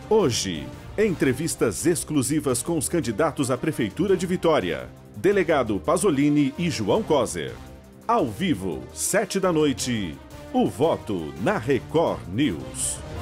Hoje, entrevistas exclusivas com os candidatos à Prefeitura de Vitória. Delegado Pasolini e João Coser. Ao vivo, 7 da noite. O voto na Record News.